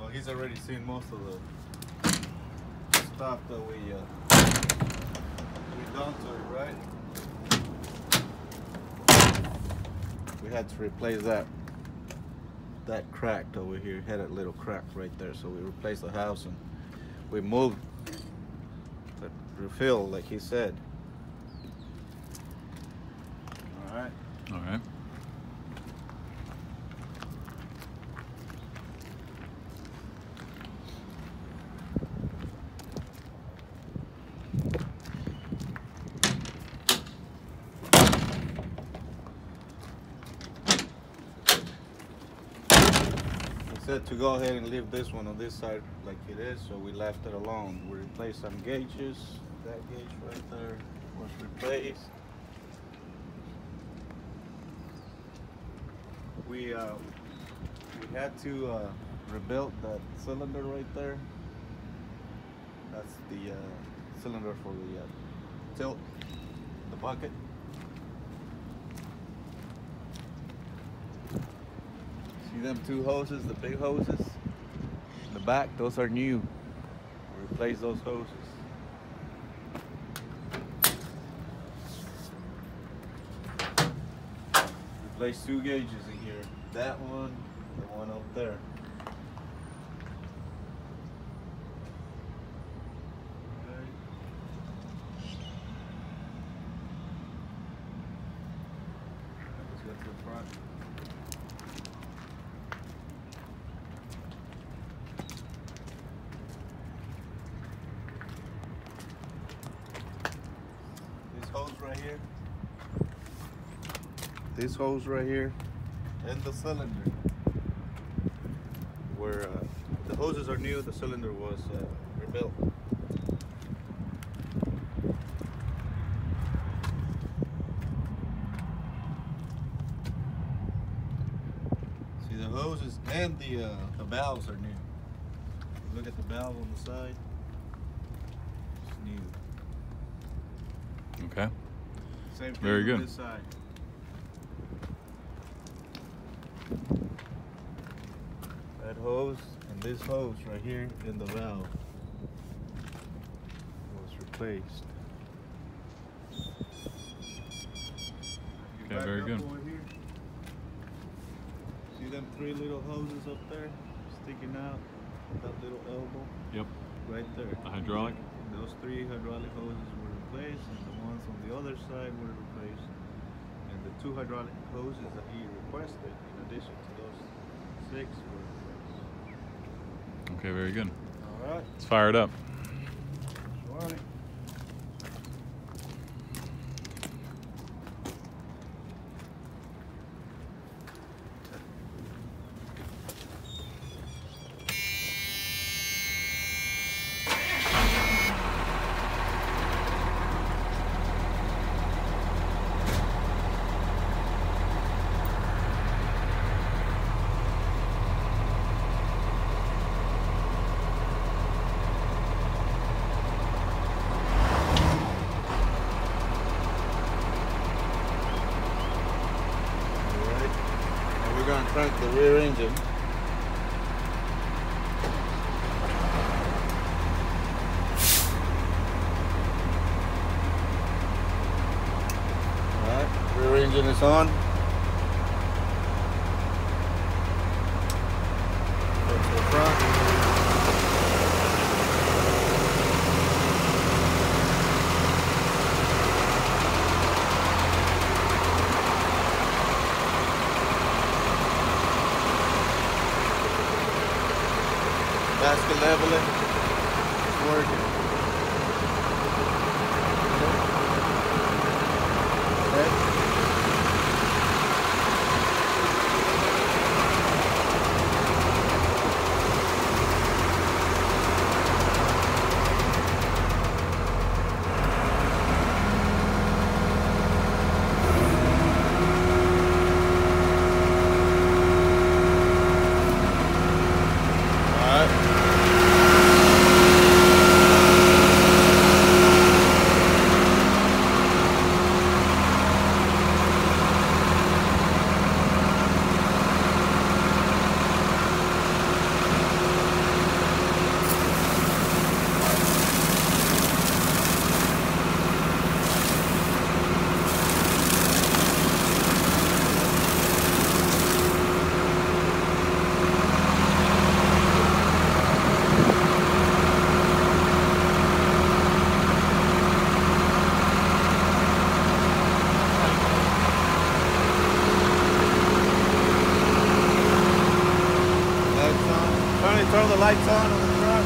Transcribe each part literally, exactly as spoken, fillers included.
Well, he's already seen most of the stuff that we uh, we done to it, right? We had to replace that that crack over here. It had a little crack right there, so we replaced the house and we moved the refill, like he said. All right. All right. Said to go ahead and leave this one on this side like it is, so we left it alone. We replaced some gauges. That gauge right there was replaced. We uh, we had to uh, rebuild that cylinder right there. That's the uh, cylinder for the uh, tilt, the bucket. See them two hoses, the big hoses in the back, those are new. We replaced those hoses. Replaced two gauges in here. That one, the one up there. Okay. Let's go to the front. Hose right here, this hose right here, and the cylinder. Where uh, the hoses are new, the cylinder was uh, rebuilt. See, the hoses and the uh, the valves are new. Look at the valve on the side. It's new. Okay. Same thing Very on good. This side. That hose and this hose right here in the valve was replaced. Okay, very good. Over here. See them three little hoses up there sticking out? That little elbow? Yep. Right there. The hydraulic? Those three hydraulic hoses were replaced, and the ones on the other side were replaced. And the two hydraulic hoses that he requested, in addition to those six, were replaced. Okay, very good. All right. Let's fire it up. All right. Going to crank the rear engine. Alright, rear engine is on. Go to the front. Basket leveling, it's working. Okay. All right. turn the lights on on the truck?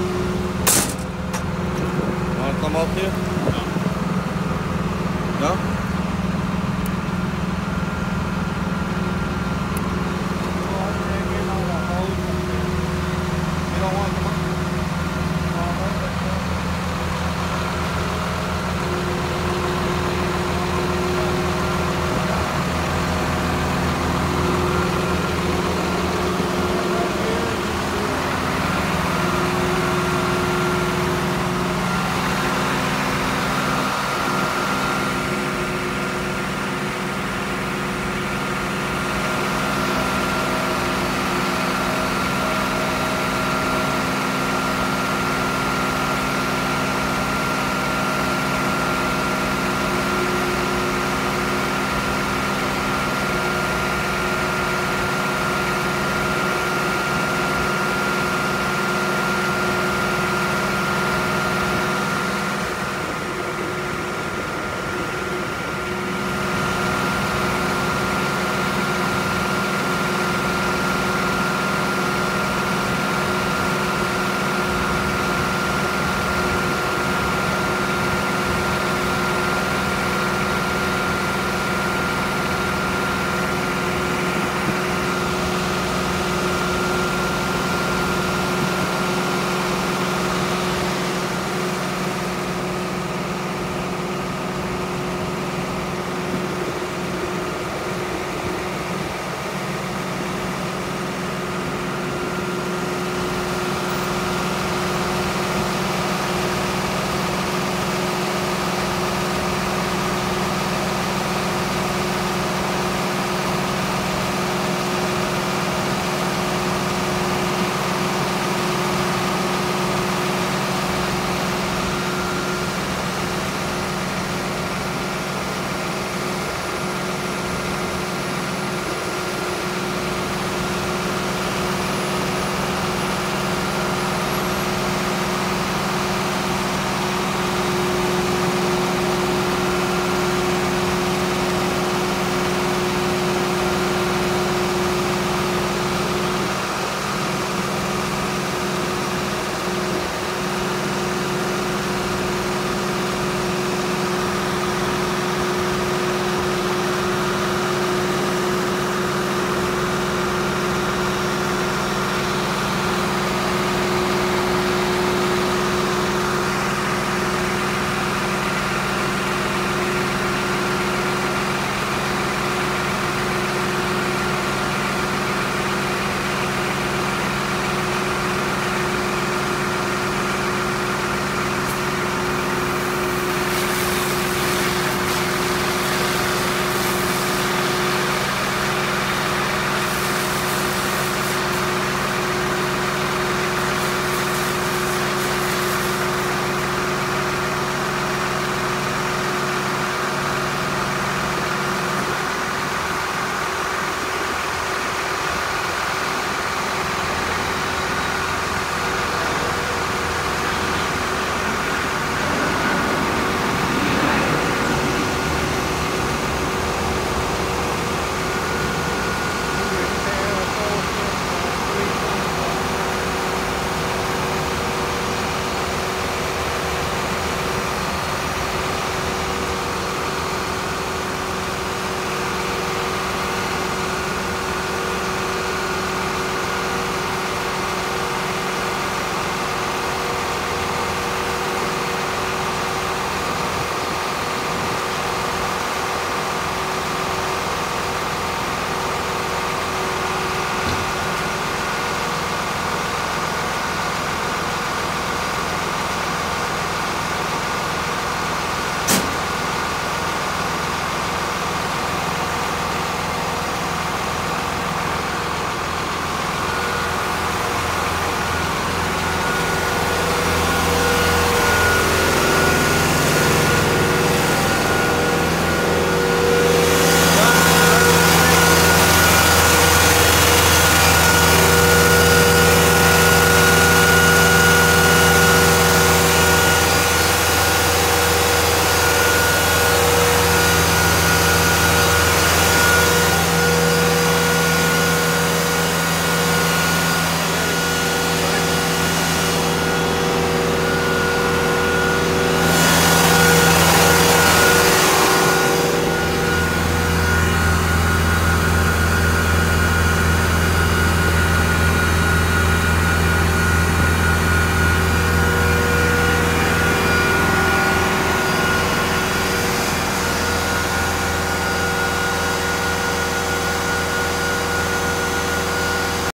Come up here? No. No?